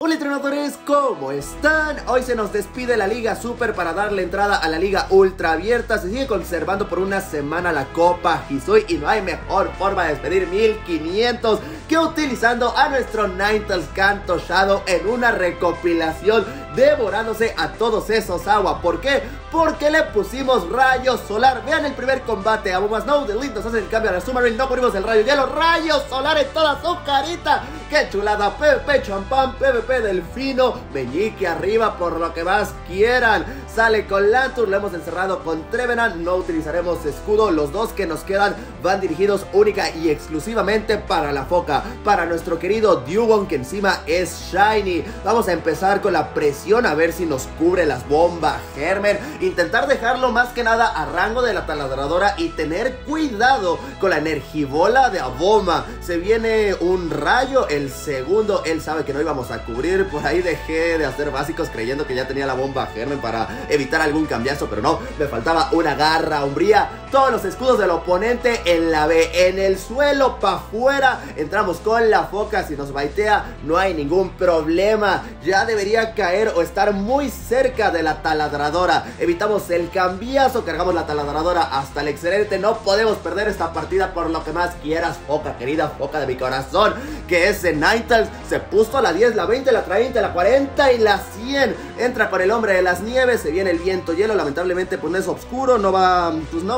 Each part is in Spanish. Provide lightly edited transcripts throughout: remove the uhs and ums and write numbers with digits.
Hola entrenadores, ¿cómo están? Hoy se nos despide la Liga Super para darle entrada a la Liga Ultra Abierta. Se sigue conservando por una semana la Copa Hisui y no hay mejor forma de despedir 1500 que utilizando a nuestro Ninetales Kanto Shadow en una recopilación devorándose a todos esos agua. ¿Por qué? Porque le pusimos rayo solar. Vean el primer combate, Abomasnow Snow de Elite nos hace el cambio a la Submarine. No ponemos el rayo hielo, rayo solar en toda su carita. ¡Qué chulada! PvP champán, PvP delfino, meñique arriba por lo que más quieran. Sale con Lantur, lo hemos encerrado con Trevenant. No utilizaremos escudo, los dos que nos quedan van dirigidos única y exclusivamente para la foca, para nuestro querido Dewgong, que encima es Shiny. Vamos a empezar con la presión a ver si nos cubre las bombas Germen. Intentar dejarlo más que nada a rango de la taladradora y tener cuidado con la energibola de Aboma. Se viene un rayo, el segundo, él sabe que no íbamos a cubrir. Por ahí dejé de hacer básicos creyendo que ya tenía la bomba Germen para evitar algún cambiazo, pero no, me faltaba una garra umbría. Todos los escudos del oponente en la B, en el suelo, pa' afuera. Entramos con la foca, si nos baitea no hay ningún problema. Ya debería caer o estar muy cerca de la taladradora. Evitamos el cambiazo, cargamos la taladradora hasta el excelente. No podemos perder esta partida por lo que más quieras, foca querida, foca de mi corazón, que ese Ninetales se puso a la 10, la 20, la 30, la 40 y la 100. Entra con el hombre de las nieves, se viene el viento hielo. Lamentablemente pues no es oscuro, no va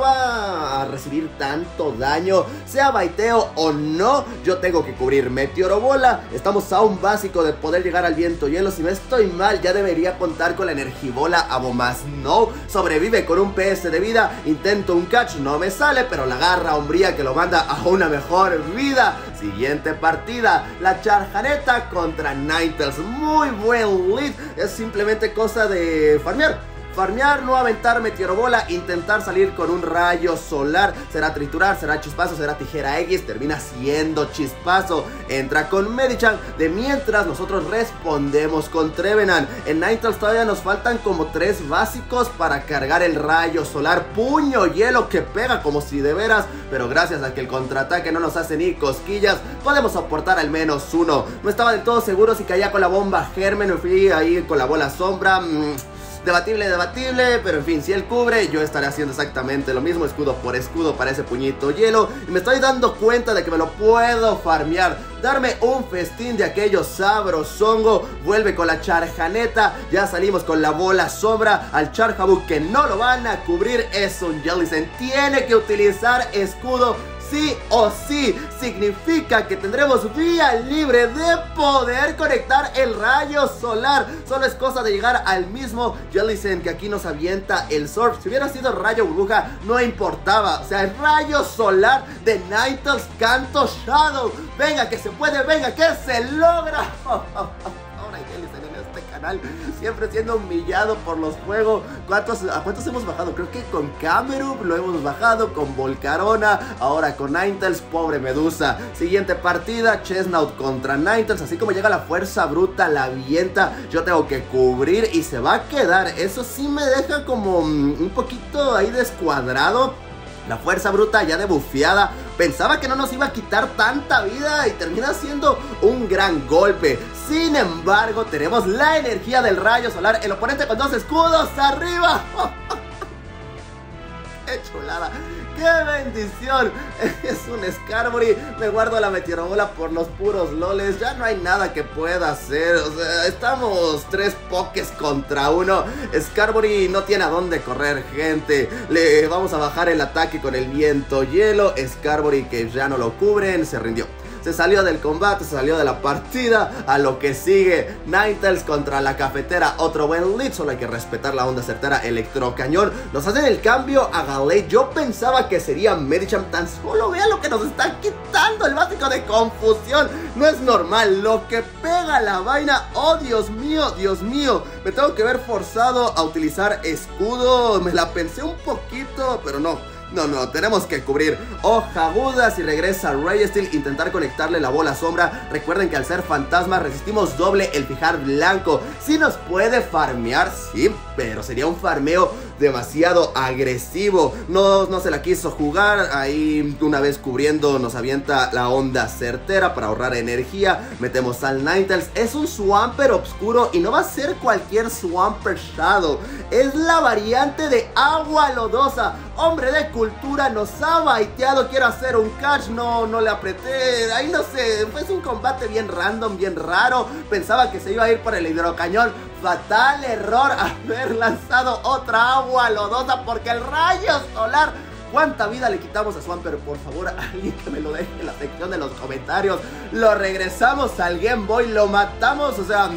a recibir tanto daño, sea baiteo o no. Yo tengo que cubrir meteoro bola. Estamos a un básico de poder llegar al viento hielo. Si no estoy mal, ya debería contar con la energibola Abomasnow. Sobrevive con un PS de vida. Intento un catch, no me sale, pero la garra umbría que lo manda a una mejor vida. Siguiente partida, la Charjaneta contra Ninetales. Muy buen lead. Es simplemente cosa de farmear, no aventar meteorobola, intentar salir con un rayo solar. Será triturar, será chispazo, será tijera X, termina siendo chispazo. Entra con Medicham, de mientras nosotros respondemos con Trevenant. En Ninetales todavía nos faltan como 3 básicos para cargar el rayo solar. Puño hielo que pega como si de veras, pero gracias a que el contraataque no nos hace ni cosquillas, podemos soportar al menos uno. No estaba del todo seguro si caía con la bomba Germen, me fui ahí con la bola sombra. Debatible, pero en fin, si él cubre, yo estaré haciendo exactamente lo mismo, escudo por escudo para ese puñito hielo. Y me estoy dando cuenta de que me lo puedo farmear, darme un festín de aquello sabrosongo. Vuelve con la Charjaneta, ya salimos con la bola sombra. Al Charjabug que no lo van a cubrir es un Jellicent, tiene que utilizar escudo sí o sí. Significa que tendremos vía libre de poder conectar el rayo solar. Solo es cosa de llegar al mismo Jellicent que aquí nos avienta el Surf. Si hubiera sido rayo burbuja no importaba, o sea, el rayo solar de Ninetales Kanto Shadow. Venga que se puede, venga que se logra. Ahora hay Jellicent en este canal, siempre siendo humillado por los juegos. ¿A cuántos hemos bajado? Creo que con Camerup lo hemos bajado, con Volcarona, ahora con Ninetales, pobre Medusa. Siguiente partida, Chesnaught contra Ninetales. Así como llega la fuerza bruta, la avienta, yo tengo que cubrir y se va a quedar. Eso sí me deja como un poquito ahí descuadrado. La fuerza bruta ya debufeada. Pensaba que no nos iba a quitar tanta vida y termina siendo un gran golpe. Sin embargo, tenemos la energía del rayo solar. El oponente con 2 escudos arriba. ¡Qué chulada! ¡Qué bendición! Es un Skarmory. Me guardo la meteorobola por los puros loles. Ya no hay nada que pueda hacer. O sea, estamos 3 pokés contra 1. Skarmory no tiene a dónde correr, gente. Le vamos a bajar el ataque con el viento hielo. Skarmory, que ya no lo cubren, se rindió. Se salió del combate, se salió de la partida. A lo que sigue, Ninetales contra la cafetera. Otro buen lead, solo hay que respetar la onda certera. Electrocañón, nos hacen el cambio a Gallade. Yo pensaba que sería Medicham. Tan solo vean lo que nos está quitando, el básico de confusión. No es normal lo que pega la vaina. Oh, Dios mío, Dios mío. Me tengo que ver forzado a utilizar escudo. Me la pensé un poquito, pero no. No, tenemos que cubrir. Hoja aguda, si regresa Raysteel, intentar conectarle la bola sombra. Recuerden que al ser fantasma resistimos doble el fijar blanco. Sí nos puede farmear, sí, pero sería un farmeo demasiado agresivo. No se la quiso jugar. Ahí una vez cubriendo nos avienta la onda certera para ahorrar energía. Metemos al Ninetales. Es un Swampert oscuro y no va a ser cualquier Swampert Shadow. Es la variante de agua lodosa. Hombre de cultura, nos ha baiteado. Quiero hacer un catch, no le apreté. Ahí no sé, fue un combate bien random, bien raro. Pensaba que se iba a ir por el hidrocañón. Fatal error haber lanzado otra agua lodosa, porque el rayo solar... ¿Cuánta vida le quitamos a Swampert? Por favor, alguien que me lo deje en la sección de los comentarios. Lo regresamos al Game Boy, lo matamos, o sea...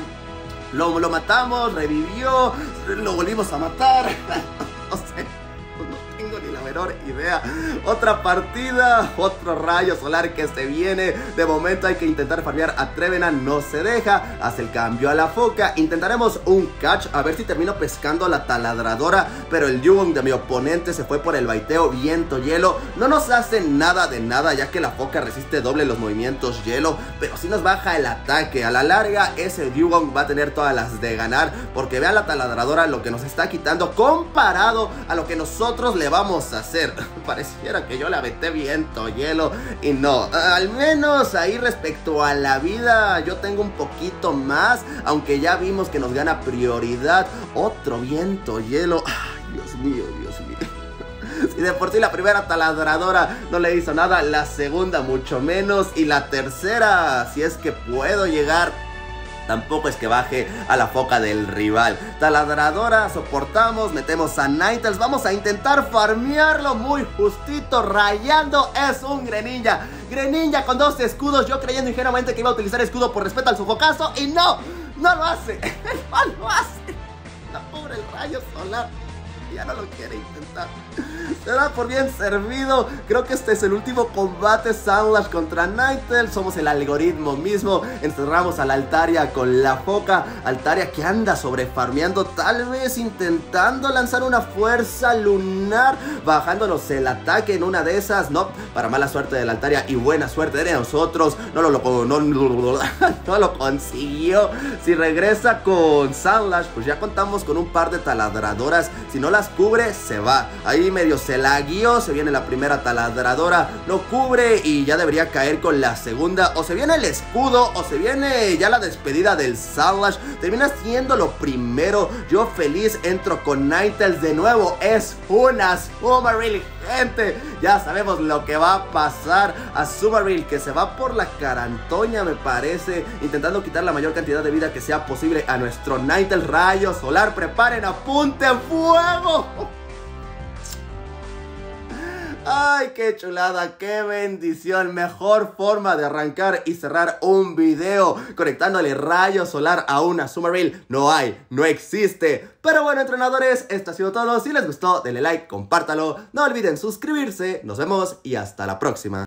Lo matamos, revivió, lo volvimos a matar. No sé, no tengo ni la menor idea. Otra partida, otro rayo solar que se viene. De momento hay que intentar farmear a Trevenant, no se deja. Hace el cambio a la foca. Intentaremos un catch, a ver si termino pescando a la taladradora. Pero el Dewgong de mi oponente se fue por el baiteo viento hielo. No nos hace nada de nada, ya que la foca resiste doble los movimientos hielo, pero sí nos baja el ataque. A la larga ese Dewgong va a tener todas las de ganar, porque vean la taladradora lo que nos está quitando comparado a lo que nosotros le vamos a hacer. Pareciera que yo le aventé viento hielo y no. Al menos ahí respecto a la vida yo tengo un poquito más, aunque ya vimos que nos gana prioridad. Otro viento hielo. Ay, Dios mío, Dios mío. Si de por sí la primera taladradora no le hizo nada, la segunda mucho menos, y la tercera, si es que puedo llegar, tampoco es que baje a la foca del rival. Taladradora, soportamos, metemos a Ninetales, vamos a intentar farmearlo muy justito, rayando. Es un Greninja. Greninja con 2 escudos, yo creyendo ingenuamente que iba a utilizar escudo por respeto al sofocazo, y no lo hace. No lo hace. La pobre el rayo solar ya no lo quiere intentar. Se da por bien servido. Creo que este es el último combate Sandlash contra Ninetales. Somos el algoritmo mismo. Encerramos a la Altaria con la foca. Altaria que anda sobrefarmeando, tal vez intentando lanzar una fuerza lunar, bajándonos el ataque en una de esas. No, para mala suerte de la Altaria y buena suerte de nosotros, no lo consiguió. Si regresa con Sandlash, pues ya contamos con un par de taladradoras. Si no las cubre, se va. Ahí medio se la guió. Se viene la primera taladradora, no cubre y ya debería caer con la segunda. O se viene el escudo o se viene ya la despedida del Sandlash. Termina siendo lo primero. Yo feliz entro con Ninetales de nuevo. Es una Azumarill, gente. Ya sabemos lo que va a pasar. Azumarill que se va por la carantoña, me parece, intentando quitar la mayor cantidad de vida que sea posible a nuestro Ninetales. Rayo solar, preparen, apunten, fuego. Ay, qué chulada, qué bendición. Mejor forma de arrancar y cerrar un video conectándole rayo solar a una Azumarill no hay, no existe. Pero bueno, entrenadores, esto ha sido todo. Si les gustó, denle like, compártalo. No olviden suscribirse. Nos vemos y hasta la próxima.